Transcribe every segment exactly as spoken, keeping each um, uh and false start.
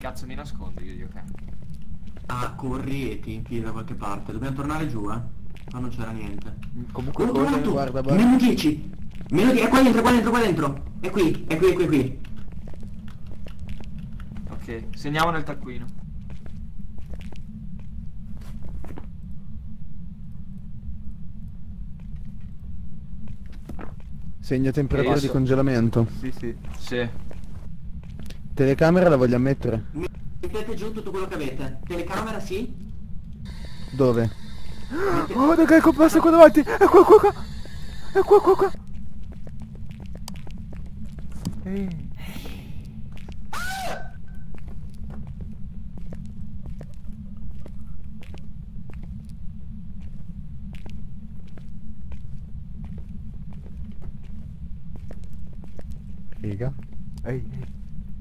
Cazzo mi nascondo io, ok? Ah, corri e ti infili da qualche parte. Dobbiamo tornare giù, eh. Ma non c'era niente. Comunque Oh, corre, trovato! guarda, guarda. Meno dieci! Meno dieci! È qua dentro, qua dentro, qua dentro! È qui, è qui, è qui, è qui. Ok, segniamo nel taccuino. Segna temperatura Adesso. di congelamento. Sì, sì. Sì. Telecamera la vogliamo mettere? Mettete giù tutto quello che avete. Telecamera, sì? Dove? Mette- Oh, raga, è comparso qua davanti! È qua, qua, qua! È qua, qua, qua! Ehi. Figa. Ehi, ehi.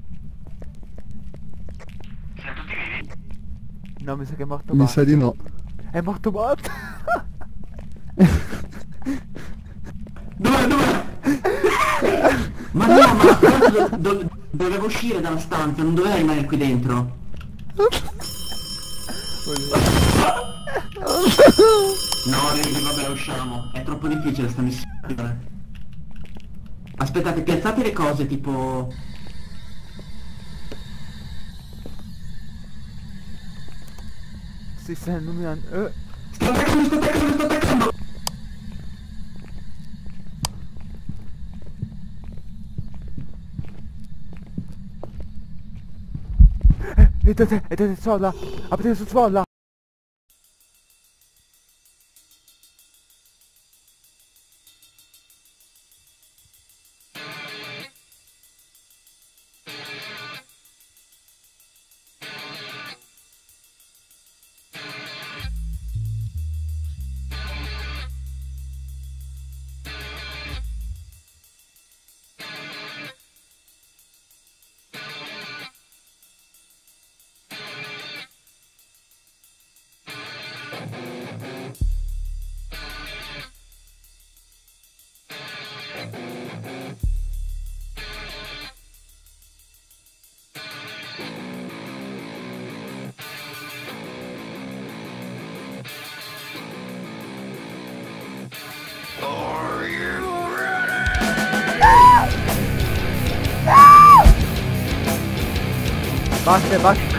Siamo tutti vivi? No, mi sa che è morto Mi Bart. sa di no. È morto Bart! Dove, dove? Ma no, ma guarda, do- do- dovevo uscire dalla stanza, non doveva rimanere qui dentro. No, raga, vabbè, usciamo. È troppo difficile sta missione. Aspettate, piazzate le cose, tipo... Si sta illuminando. Eh. Sto attaccando, sto attaccando, sto attaccando! Vedete, vedete sola! Aprite su svolla! Basta, basta.